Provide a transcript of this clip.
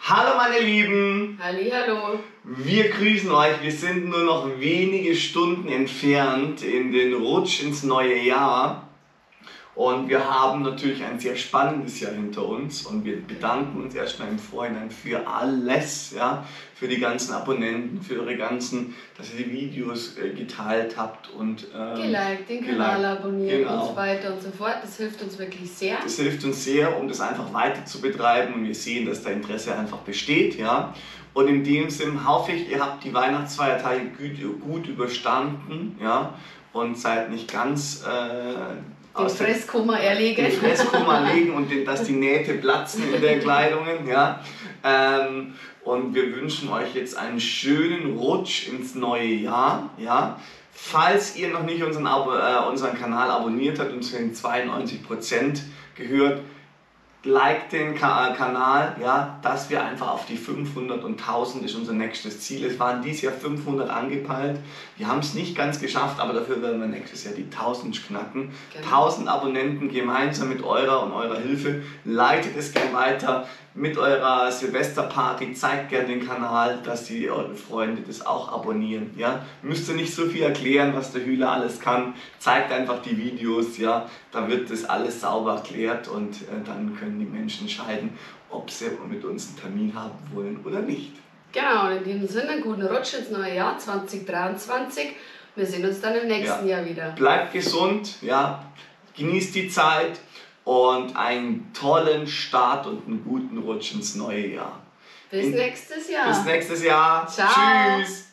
Hallo meine Lieben! Hallihallo! Wir grüßen euch, wir sind nur noch wenige Stunden entfernt in den Rutsch ins neue Jahr. Und wir haben natürlich ein sehr spannendes Jahr hinter uns und wir bedanken uns erstmal im Vorhinein für alles, ja, für die ganzen Abonnenten, für eure ganzen, dass ihr die Videos geteilt habt und geliked, den Kanal abonniert und so weiter und so fort. Das hilft uns wirklich sehr. Das hilft uns sehr, um das einfach weiter zu betreiben und wir sehen, dass da Interesse einfach besteht, ja. Und in dem Sinn hoffe ich, ihr habt die Weihnachtsfeiertage gut überstanden, ja, und seid nicht ganz den Fresskummer erlegen. Den Fresskummer legen und dass die Nähte platzen in den Kleidungen. Ja. Und wir wünschen euch jetzt einen schönen Rutsch ins neue Jahr. Ja. Falls ihr noch nicht unseren Kanal abonniert habt und zu den 92% gehört, liked den Kanal, ja, dass wir einfach auf die 500 und 1000 ist unser nächstes Ziel. Es waren dieses Jahr 500 angepeilt. Wir haben es nicht ganz geschafft, aber dafür werden wir nächstes Jahr die 1000 knacken. Genau. 1000 Abonnenten gemeinsam mit eurer und eurer Hilfe. Leitet es gerne weiter mit eurer Silvesterparty. Zeigt gerne den Kanal, dass eure Freunde das auch abonnieren. Ja? Müsst ihr nicht so viel erklären, was der Hühler alles kann. Zeigt einfach die Videos, ja? Da wird das alles sauber erklärt und dann können die Menschen entscheiden, ob sie mit uns einen Termin haben wollen oder nicht. Genau, und in diesem Sinne, einen guten Rutsch ins neue Jahr 2023. Wir sehen uns dann im nächsten Jahr wieder. Bleibt gesund, ja? Genießt die Zeit und einen tollen Start und einen guten Rutsch ins neue Jahr. Bis nächstes Jahr. Bis nächstes Jahr. Ciao. Tschüss.